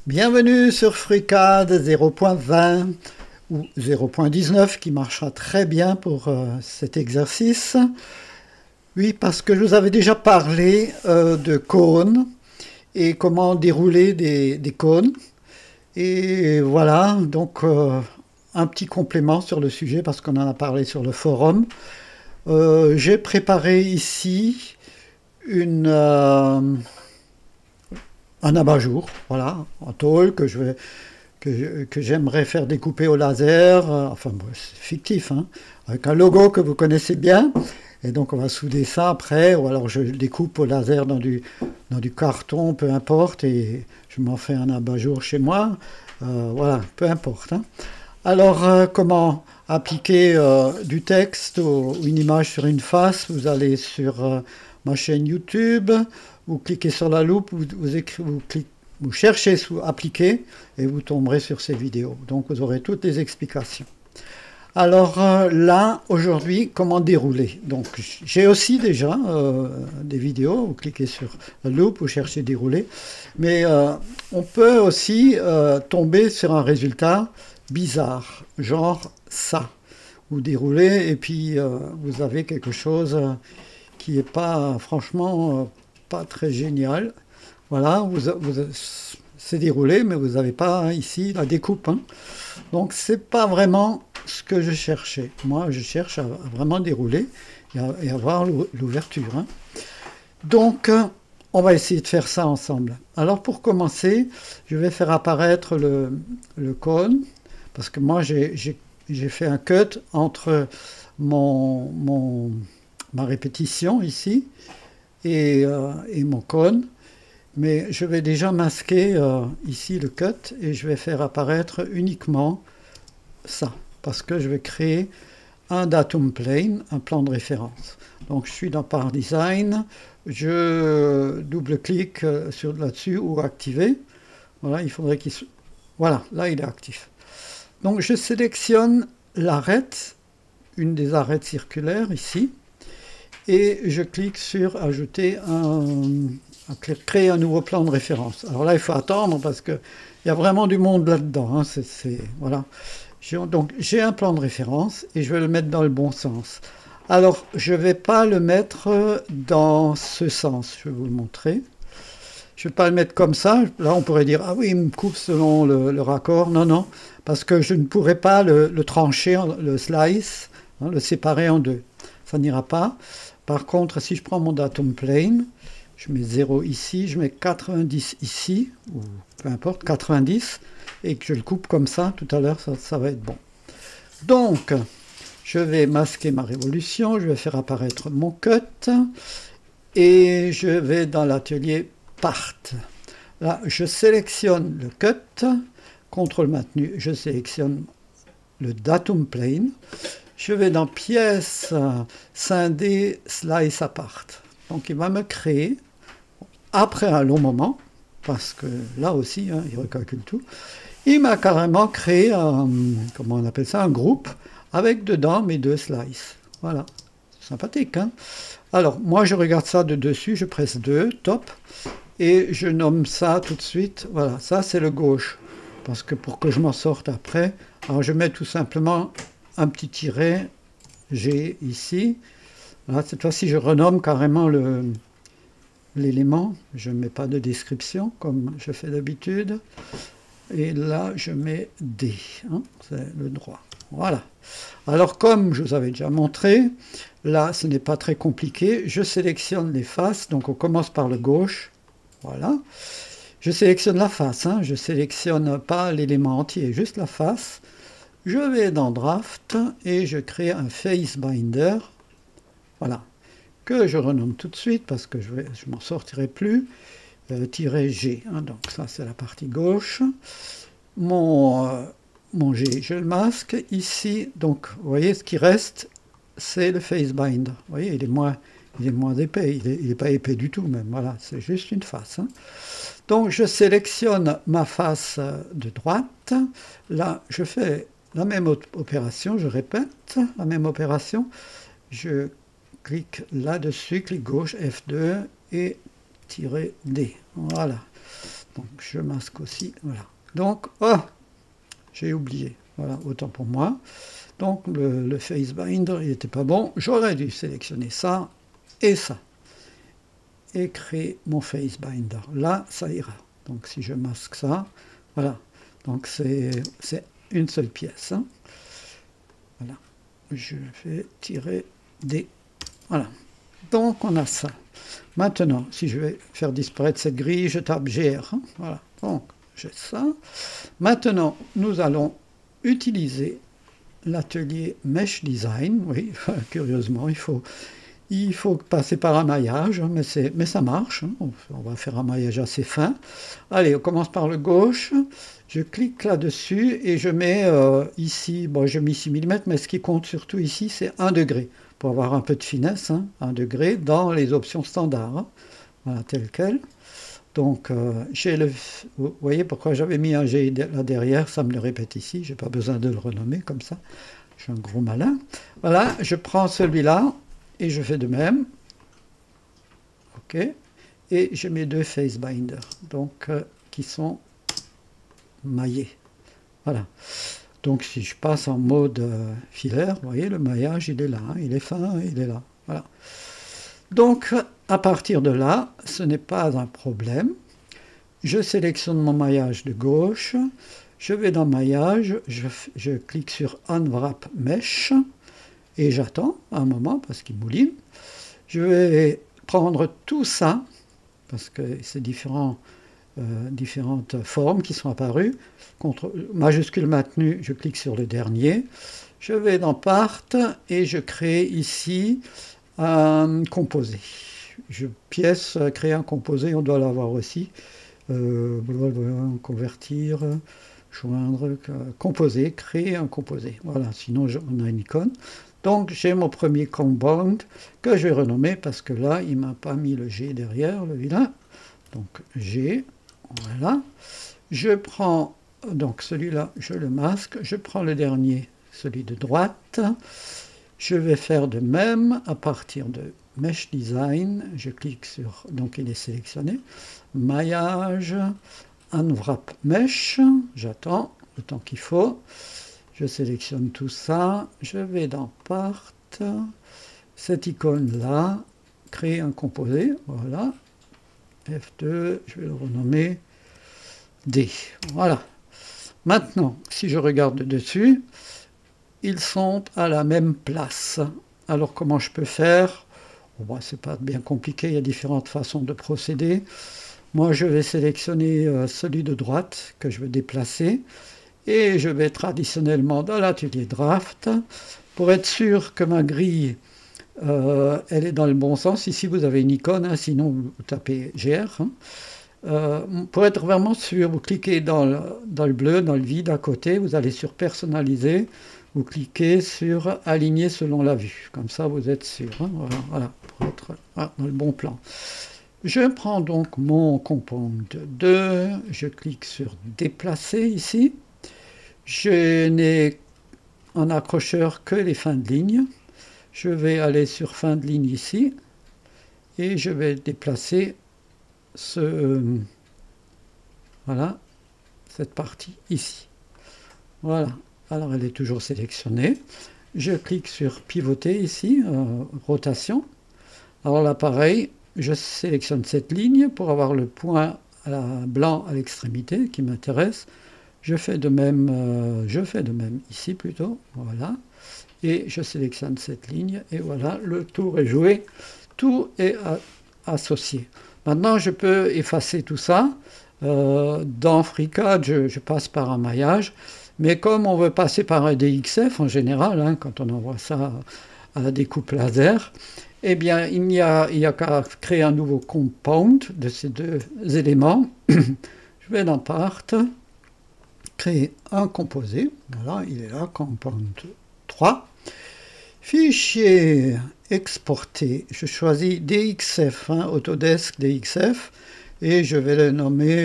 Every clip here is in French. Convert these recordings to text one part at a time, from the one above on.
Bienvenue sur FreeCAD 0.20 ou 0.19 qui marchera très bien pour cet exercice. Oui, parce que je vous avais déjà parlé de cônes et comment dérouler des cônes. Et voilà, donc un petit complément sur le sujet parce qu'on en a parlé sur le forum. J'ai préparé ici un abat-jour, voilà, en tôle que j'aimerais faire découper au laser, enfin bon, c'est fictif, hein, avec un logo que vous connaissez bien. Et donc on va souder ça après, ou alors je le découpe au laser dans du carton, peu importe, et je m'en fais un abat-jour chez moi. Voilà, peu importe, hein. Alors, comment appliquer du texte ou une image sur une face? Vous allez sur ma chaîne YouTube, vous cliquez sur la loupe, vous cherchez sous appliquer et vous tomberez sur ces vidéos. Donc, vous aurez toutes les explications. Alors là, aujourd'hui, comment dérouler? Donc, j'ai aussi déjà des vidéos, vous cliquez sur la loupe, vous cherchez dérouler, mais on peut aussi tomber sur un résultat bizarre, genre ça. Vous déroulez et puis vous avez quelque chose qui n'est pas, franchement, pas très génial. Voilà, c'est déroulé, mais vous n'avez pas ici la découpe, hein. Donc, c'est pas vraiment ce que je cherchais. Moi, je cherche à vraiment dérouler et avoir l'ouverture, hein. Donc, on va essayer de faire ça ensemble. Alors, pour commencer, je vais faire apparaître le cône, parce que moi, j'ai fait un cut entre ma répétition ici et mon cône. Mais je vais déjà masquer ici le cut et je vais faire apparaître uniquement ça, parce que je vais créer un datum plane, un plan de référence. Donc je suis dans Par Design, je double-clique là-dessus ou activer. Voilà, il faudrait qu'il soit... Voilà, là il est actif. Donc je sélectionne l'arête, une des arêtes circulaires ici, et je clique sur ajouter créer un nouveau plan de référence. Alors là, il faut attendre parce qu'il y a vraiment du monde là-dedans, hein. Voilà. Donc j'ai un plan de référence et je vais le mettre dans le bon sens. Alors, je ne vais pas le mettre dans ce sens, je vais vous le montrer. Je ne vais pas le mettre comme ça. Là, on pourrait dire, ah oui, il me coupe selon le raccord. Non, non, parce que je ne pourrais pas le trancher, le slice, hein, le séparer en deux. Ça n'ira pas. Par contre, si je prends mon datum plane, je mets 0 ici, je mets 90 ici, ou peu importe, 90, et que je le coupe comme ça, tout à l'heure, ça va être bon. Donc, je vais masquer ma révolution, je vais faire apparaître mon cut, et je vais dans l'atelier Part. Là, je sélectionne le cut, contrôle maintenu, je sélectionne le datum plane, je vais dans pièces, scinder, slice apart. Donc il va me créer, après un long moment, parce que là aussi, hein, il recalcule tout, il m'a carrément créé comment on appelle ça, un groupe, avec dedans mes deux slices. Voilà, sympathique, hein. Alors, moi je regarde ça de dessus, je presse 2, top, et je nomme ça tout de suite, voilà, ça c'est le gauche, parce que pour que je m'en sorte après, alors je mets tout simplement un petit tiret G ici. Là, cette fois-ci, je renomme carrément l'élément. Je ne mets pas de description comme je fais d'habitude. Et là, je mets D. Hein, c'est le droit. Voilà. Alors, comme je vous avais déjà montré, là, ce n'est pas très compliqué. Je sélectionne les faces. Donc, on commence par le gauche. Voilà. Je sélectionne la face. Hein, je ne sélectionne pas l'élément entier, juste la face. Je vais dans Draft et je crée un Face Binder, voilà, que je renomme tout de suite parce que je m'en sortirai plus, G, hein, donc ça c'est la partie gauche. Mon G, je le masque ici, donc vous voyez ce qui reste, c'est le Face Binder. Vous voyez, il est moins épais, il n'est pas épais du tout même, voilà, c'est juste une face, hein. Donc je sélectionne ma face de droite, là je fais la même opération, je répète, la même opération, je clique là-dessus, clic gauche, F2 et -D. Voilà. Donc je masque aussi, voilà. Donc, oh, j'ai oublié, voilà, autant pour moi. Donc le face binder, il n'était pas bon. J'aurais dû sélectionner ça et ça. Et créer mon face binder. Là, ça ira. Donc si je masque ça, voilà. Donc c'est une seule pièce. Hein. Voilà. Je fais tirer des... Voilà. Donc on a ça. Maintenant, si je vais faire disparaître cette grille, je tape GR. Hein. Voilà. Donc j'ai ça. Maintenant, nous allons utiliser l'atelier Mesh Design. Oui, curieusement, il faut passer par un maillage, mais ça marche. Hein. On va faire un maillage assez fin. Allez, on commence par le gauche. Je clique là-dessus et je mets ici, bon, je mets 6 mm, mais ce qui compte surtout ici, c'est 1 degré, pour avoir un peu de finesse, hein, 1 degré dans les options standards. Hein. Voilà, tel quel. Donc, vous voyez pourquoi j'avais mis un G là derrière, ça me le répète ici, je n'ai pas besoin de le renommer comme ça. Je suis un gros malin. Voilà, je prends celui-là et je fais de même. OK. Et je mets 2 face binders, donc qui sont maillés. Voilà. Donc si je passe en mode filaire, vous voyez, le maillage, il est là, hein, il est fin, il est là. Voilà. Donc, à partir de là, ce n'est pas un problème. Je sélectionne mon maillage de gauche, je vais dans maillage, je clique sur Unwrap Mesh, et j'attends un moment parce qu'il mouline. Je vais prendre tout ça, parce que c'est différentes formes qui sont apparues. Majuscule maintenu, je clique sur le dernier. Je vais dans Part et je crée ici un composé. Pièce, créer un composé, on doit l'avoir aussi. Convertir, joindre, composer, créer un composé. Voilà, sinon on a une icône. Donc j'ai mon premier compound que je vais renommer parce que là, il ne m'a pas mis le G derrière, le vilain. Donc G, voilà. Je prends, donc celui-là, je le masque. Je prends le dernier, celui de droite. Je vais faire de même à partir de Mesh Design. Je clique sur, donc il est sélectionné. Maillage, Unwrap Mesh. J'attends le temps qu'il faut. Je sélectionne tout ça. Je vais dans Part. Cette icône-là, créer un composé. Voilà. F2, je vais le renommer D. Voilà. Maintenant, si je regarde dessus, ils sont à la même place. Alors comment je peux faire? Bon, c'est pas bien compliqué, il y a différentes façons de procéder. Moi, je vais sélectionner celui de droite que je veux déplacer et je vais traditionnellement dans l'atelier Draft pour être sûr que ma grille elle est dans le bon sens. Ici, vous avez une icône, hein, sinon vous tapez GR. Hein. Pour être vraiment sûr, vous cliquez dans le bleu, dans le vide à côté, vous allez sur Personnaliser, vous cliquez sur Aligner selon la vue. Comme ça, vous êtes sûr. Hein, voilà, pour être dans le bon plan. Je prends donc mon compound 2, je clique sur Déplacer ici. Je n'ai en accrocheur que les fins de ligne. Je vais aller sur fin de ligne ici et je vais déplacer voilà, cette partie ici. Voilà, alors elle est toujours sélectionnée. Je clique sur pivoter ici, rotation. Alors là pareil, je sélectionne cette ligne pour avoir le point blanc à l'extrémité qui m'intéresse. Je fais de même ici plutôt, voilà. Et je sélectionne cette ligne et voilà, le tour est joué, tout est associé. Maintenant, je peux effacer tout ça. Dans FreeCAD, je passe par un maillage, mais comme on veut passer par un DXF en général, hein, quand on envoie ça à la découpe laser, eh bien, il n'y a qu'à créer un nouveau compound de ces deux éléments. Je vais dans Part, créer un composé, voilà, il est là, compound 3. Fichier exporté, je choisis DXF, hein, Autodesk DXF, et je vais le nommer,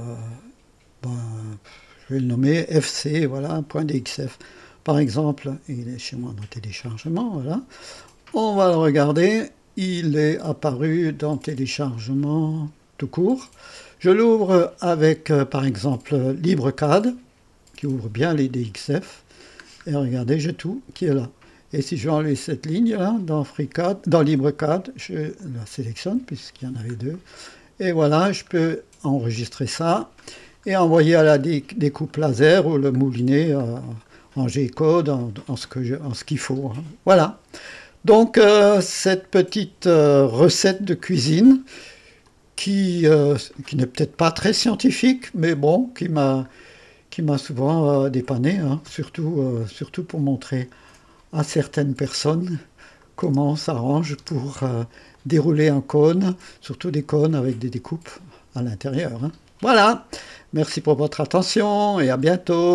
FC, voilà, .dxf. Par exemple, il est chez moi dans téléchargement, voilà. On va le regarder, il est apparu dans téléchargement tout court. Je l'ouvre avec, par exemple, LibreCAD, qui ouvre bien les DXF. Et regardez, j'ai tout qui est là. Et si je vais enlever cette ligne-là dans FreeCAD, dans LibreCAD, je la sélectionne puisqu'il y en avait deux. Et voilà, je peux enregistrer ça et envoyer à la découpe laser ou le moulinet en G-code, en ce qu'il faut. Hein. Voilà. Donc, cette petite recette de cuisine qui n'est peut-être pas très scientifique, mais bon, qui m'a souvent dépanné, hein, surtout pour montrer à certaines personnes comment on s'arrange pour dérouler un cône, surtout des cônes avec des découpes à l'intérieur. Hein. Voilà, merci pour votre attention et à bientôt.